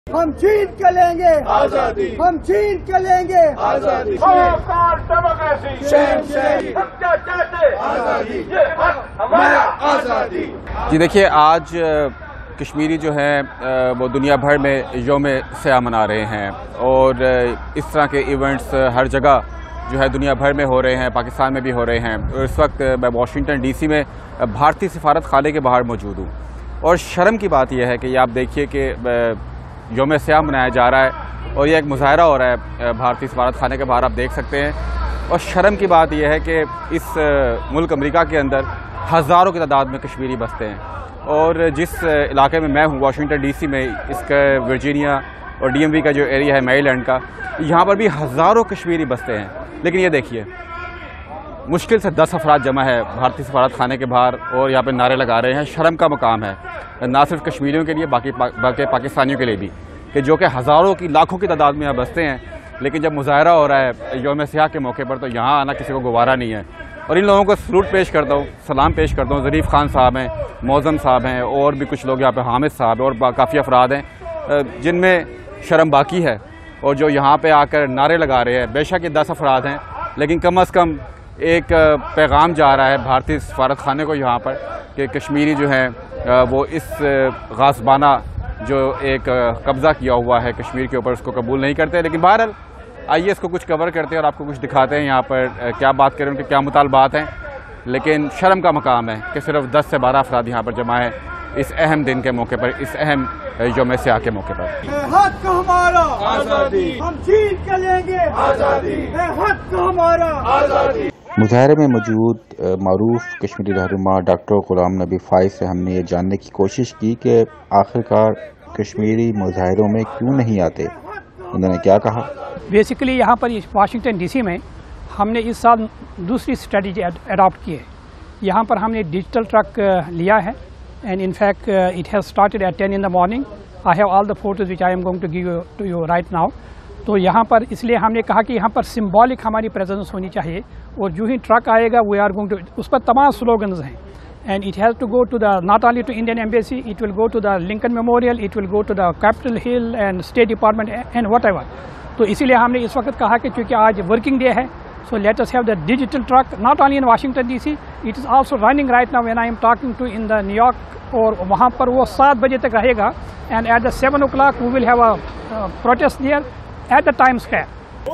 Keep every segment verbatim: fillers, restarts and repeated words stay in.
ہم چھین کے لیں گے آزادی، ہم چھین کے لیں گے آزادی، آزادی۔ جی دیکھیے، آج کشمیری جو ہیں وہ دنیا بھر میں یوم سیاہ منا رہے ہیں، اور اس طرح کے ایونٹس ہر جگہ جو ہے دنیا بھر میں ہو رہے ہیں، پاکستان میں بھی ہو رہے ہیں۔ اس وقت میں واشنگٹن ڈی سی میں بھارتی سفارت خانے کے باہر موجود ہوں، اور شرم کی بات یہ ہے کہ یہ آپ دیکھیے کہ یوم سیاہ منایا جا رہا ہے اور یہ ایک مظاہرہ ہو رہا ہے بھارتی سفارت خانے کے باہر، آپ دیکھ سکتے ہیں۔ اور شرم کی بات یہ ہے کہ اس ملک امریکہ کے اندر ہزاروں کی تعداد میں کشمیری بستے ہیں، اور جس علاقے میں میں ہوں واشنگٹن ڈی سی میں، اس کا ورجینیا اور ڈی ایم وی کا جو ایریا ہے میری لینڈ کا، یہاں پر بھی ہزاروں کشمیری بستے ہیں۔ لیکن یہ دیکھیے، مشکل سے دس افراد جمع ہے بھارتی سفارت خانے کے باہر اور یہاں پہ نعرے لگا رہے ہیں۔ شرم کا مقام ہے نہ صرف کشمیریوں کے لیے باقی بلکہ پاکستانیوں کے لیے بھی، کہ جو کہ ہزاروں کی لاکھوں کی تعداد میں یہاں بستے ہیں، لیکن جب مظاہرہ ہو رہا ہے یوم سیاہ کے موقع پر تو یہاں آنا کسی کو گوارا نہیں ہے۔ اور ان لوگوں کو سلوٹ پیش کرتا ہوں، سلام پیش کرتا ہوں۔ ظریف خان صاحب ہیں، موزم صاحب ہیں، اور بھی کچھ لوگ یہاں پہ، حامد صاحب ہیں، اور کافی افراد ہیں جن میں شرم باقی ہے، اور جو یہاں پہ آ کر نعرے لگا رہے ہیں۔ بے شک یہ دس افراد ہیں، لیکن کم از کم ایک پیغام جا رہا ہے بھارتی سفارت خانے کو یہاں پر کہ کشمیری جو ہیں وہ اس غاصبانہ جو ایک قبضہ کیا ہوا ہے کشمیر کے اوپر، اس کو قبول نہیں کرتے۔ لیکن بہرحال آئیے اس کو کچھ کور کرتے ہیں اور آپ کو کچھ دکھاتے ہیں یہاں پر کیا بات کریں، ان کے کیا مطالبات ہیں۔ لیکن شرم کا مقام ہے کہ صرف دس سے بارہ افراد یہاں پر جمع ہیں اس اہم دن کے موقع پر، اس اہم یوم سیاہ کے موقع پر۔ حق ہمارا آزادی، ہم چھین کے لیں گے آزادی، حق ہمارا آزادی۔ مظاہرے میں موجود معروف کشمیری رہنما ڈاکٹر غلام نبی فائز سے ہم نے یہ جاننے کی کوشش کی کہ آخرکار کشمیری مظاہروں میں کیوں نہیں آتے۔ انہوں نے کیا کہا؟ بیسیکلی یہاں پر واشنگٹن ڈی سی میں ہم نے اس سال دوسری اسٹریٹجی اڈاپٹ کی ہے۔ یہاں پر ہم نے ڈیجیٹل ٹرک لیا ہے، and in fact it has started at ten in the morning. I have all the photos which I am going to give to you right now. تو یہاں پر اس لیے ہم نے کہا کہ یہاں پر سمبولک ہماری پریزنس ہونی چاہیے، اور جو ہی ٹرک آئے گا وی آر گوئنگ ٹو، اس پر تمام سلوگنز ہیں، and it has to go to the not only to Indian embassy, it will go to the Lincoln Memorial, it will go to the Capitol Hill and State Department and whatever ایور۔ تو اسی لیے ہم نے اس وقت کہا کہ چونکہ آج ورکنگ ڈے ہے، so let us have the digital truck not only in Washington D C, it is also running right now when I am talking to in the New York, اور وہاں پر وہ سات بجے تک رہے گا، and at the seven o'clock we will have a protest there at the Time Square.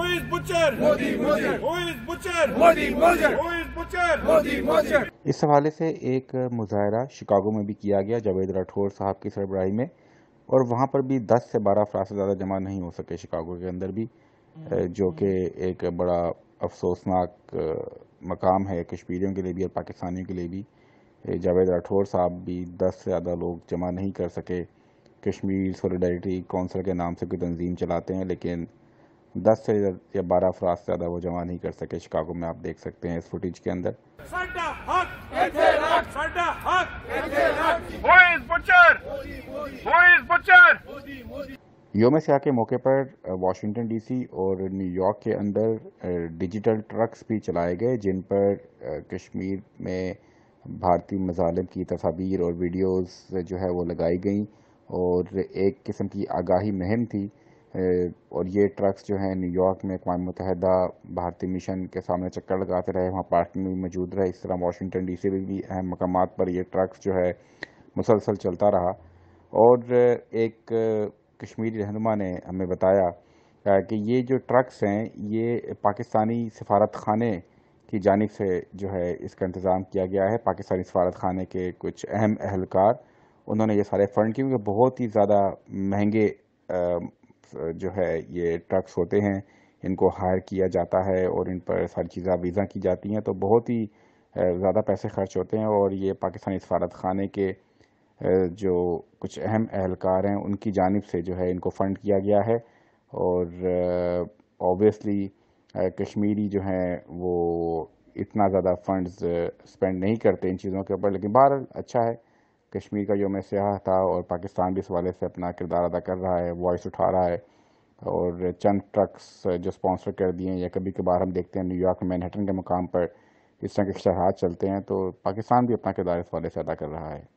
اس حوالے سے ایک مظاہرہ شکاگو میں بھی کیا گیا جاوید راٹھور صاحب کی سربراہی میں، اور وہاں پر بھی دس سے بارہ افراد سے زیادہ جمع نہیں ہو سکے شکاگو کے اندر بھی، جو کہ ایک بڑا افسوسناک مقام ہے کشمیریوں کے لیے بھی اور پاکستانیوں کے لیے بھی۔ جاوید راٹھور صاحب بھی دس سے زیادہ لوگ جمع نہیں کر سکے۔ کشمیر سولیڈیریٹی کونسل کے نام سے کوئی تنظیم چلاتے ہیں، لیکن دس سے یا بارہ افراد سے زیادہ وہ جمع نہیں کر سکے شکاگو میں، آپ دیکھ سکتے ہیں اس فوٹیج کے اندر۔ یوم سیاہ کے موقع پر واشنگٹن ڈی سی اور نیو یارک کے اندر ڈیجیٹل ٹرکس بھی چلائے گئے، جن پر کشمیر میں بھارتی مظالم کی تصاویر اور ویڈیوز جو ہے وہ لگائی گئیں، اور ایک قسم کی آگاہی مہم تھی۔ اور یہ ٹرکس جو ہیں نیو یارک میں اقوام متحدہ بھارتی مشن کے سامنے چکر لگاتے رہے، وہاں پارکنگ میں بھی موجود رہے۔ اس طرح واشنگٹن ڈی سی میں بھی اہم مقامات پر یہ ٹرکس جو ہے مسلسل چلتا رہا۔ اور ایک کشمیری رہنما نے ہمیں بتایا کہ یہ جو ٹرکس ہیں یہ پاکستانی سفارت خانے کی جانب سے جو ہے اس کا انتظام کیا گیا ہے۔ پاکستانی سفارت خانے کے کچھ اہم اہلکار انہوں نے یہ سارے فنڈ کیے، کیونکہ بہت ہی زیادہ مہنگے جو ہے یہ ٹرکس ہوتے ہیں، ان کو ہائر کیا جاتا ہے اور ان پر ساری چیزیں ویزا کی جاتی ہیں، تو بہت ہی زیادہ پیسے خرچ ہوتے ہیں۔ اور یہ پاکستانی سفارت خانے کے جو کچھ اہم اہلکار ہیں ان کی جانب سے جو ہے ان کو فنڈ کیا گیا ہے، اور اوبویسلی کشمیری جو ہیں وہ اتنا زیادہ فنڈز اسپینڈ نہیں کرتے ان چیزوں کے اوپر، لیکن بہرحال اچھا ہے، کشمیر کا یوم سیاہ تھا اور پاکستان بھی اس حوالے سے اپنا کردار ادا کر رہا ہے، وائس اٹھا رہا ہے، اور چند ٹرکس جو اسپانسر کر دیے ہیں، یا کبھی کبھار ہم دیکھتے ہیں نیو یارک میں مینہٹن کے مقام پر اس طرح کے اشتہارات چلتے ہیں، تو پاکستان بھی اپنا کردار اس حوالے سے ادا کر رہا ہے۔